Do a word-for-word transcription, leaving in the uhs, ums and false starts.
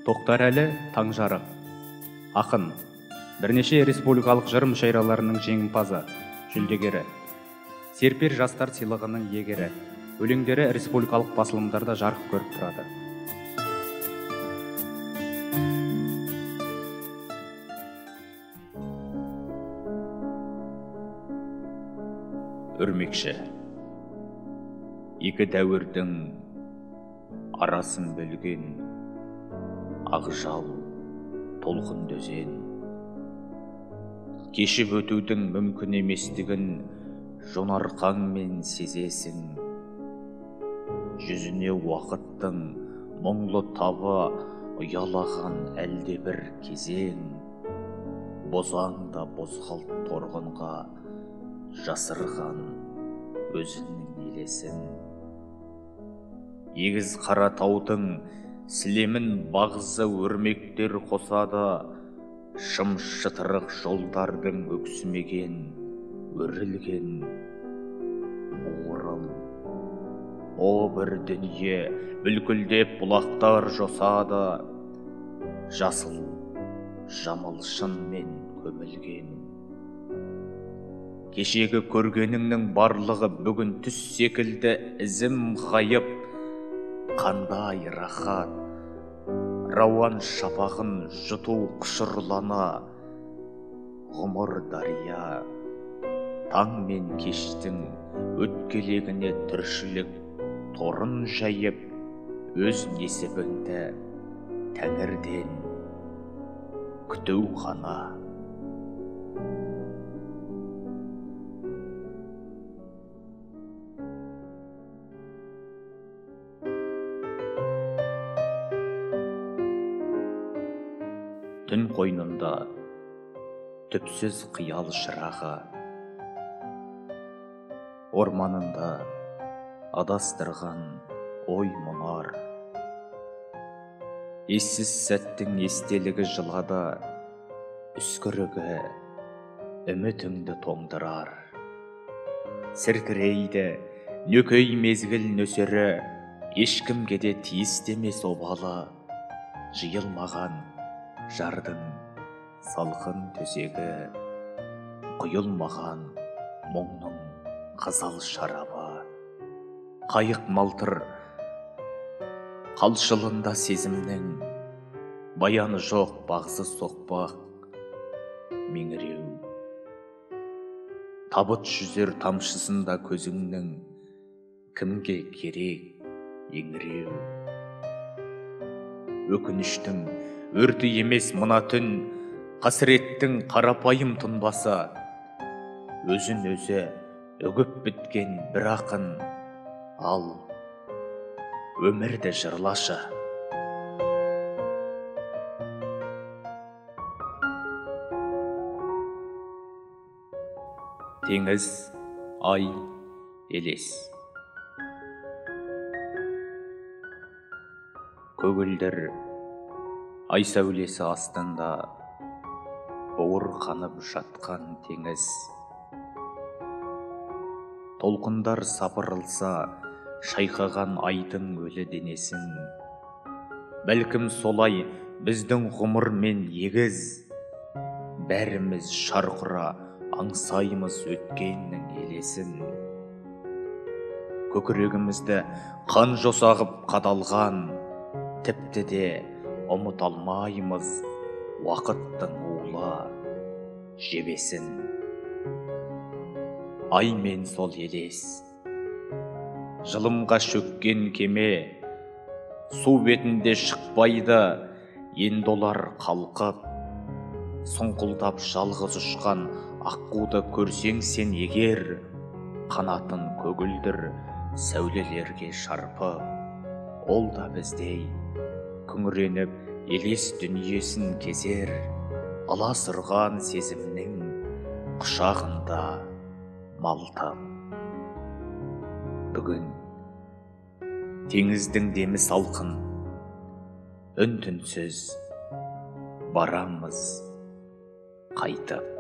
Тоқтарәлі Таңжарық, ақын, бірнеше республикалық жыр мүшәйраларының жеңімпазы, жүлдегері, серпер жастар сыйлығының иегері, өлеңдері республикалық басылымдарда жарық көріп тұрады. Өрмекші, екі дәуірдің арасын бөлген ақжал толқын дөзен, кешіп өтудің мүмкін еместігін жонарқаңмен сезесің. Жүзіне уақыттың мұңлы табы ұялаған әлде бір кезең, бозаңда бозғалт торғынға жасырған өзінің елесін. Егіз қара таудың сілемін бағзы өрмектер қосады, шым шытырық жолдардың өксімеген, өрілген уырыл. О бір дүние бүлкілдеп бұлақтар жосады, жасыл жамылшынмен көмілген. Кешегі көргеніңнің барлығы бүгін түс секілді ізім ғайып, қандай рахат, рауан шапағын жұту құшырлана. Ғұмыр дария, таң мен кештің өткелегіне түршілік торын жайып, өз несібіңді тәңірден күту ғана. Түн қойнында түпсіз қиял шырағы, орманында адастырған ой мұнар. Ессіз сәттің естелігі жылада, үскірігі үмітіңді тоңдырар. Сіркірейді нөкей мезгіл нөсері, ешкімге де тиістемес обалы. Жиылмаған жардың салқын төсегі, құйылмаған мұңның қызыл шарабы. Қайық малтыр қалшылында сезімнің, баяны жоқ бағзы соқпақ меңіреу. Табыт жүзер тамшысында көзіңнің, кімге керек еңіреу. Өкініштің өрті емес мына түн, қасіреттің қарапайым тұнбасы. Өзін өзі үгіп біткен бір ақын, ал өмірді жырлашы. Теңіз, ай, елес. Көгілдір ай сәулесі астында бауыр қанып жатқан теңіз. Толқындар сапырылса шайқаған айдың өлі денесін. Бәлкім солай біздің ғұмыр мен егіз, бәріміз шарқыра аңсаймыз өткеннің елесін. Көкірегімізді қан жосағып қадалған, тіпті де ұмыт алмаймыз уақыттың улы жебесін. Ай мен сол елес, жылымға шөккен кеме, су бетінде шықпайды, енді олар қалқып. Сұңқылдап жалғыз ұшқан аққуды көрсең сен егер, қанатын көгілдір сәулелерге шарпып, ол да біздей күңіреніп елес дүниесін кезер, аласұрған сезімнің құшағында малтып. Бүгін теңіздің демі салқын, үн-түнсіз барамыз қайтып.